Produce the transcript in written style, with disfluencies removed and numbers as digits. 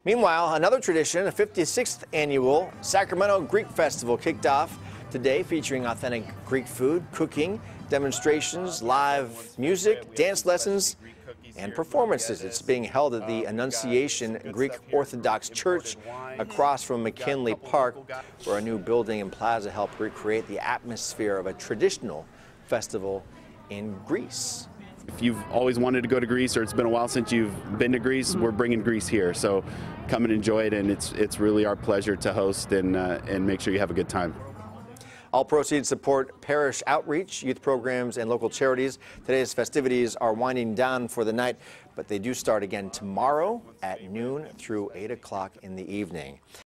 Meanwhile, another tradition, a 56th annual Sacramento Greek Festival kicked off today, featuring authentic Greek food, cooking, demonstrations, live music, dance lessons, and performances. It's being held at the Annunciation Greek Orthodox Church across from McKinley Park, where a new building and plaza helped recreate the atmosphere of a traditional festival in Greece. If you've always wanted to go to Greece, or it's been a while since you've been to Greece, we're bringing Greece here. So come and enjoy it, and it's really our pleasure to host and make sure you have a good time. All proceeds support parish outreach, youth programs, and local charities. Today's festivities are winding down for the night, but they do start again tomorrow at noon through 8 o'clock in the evening.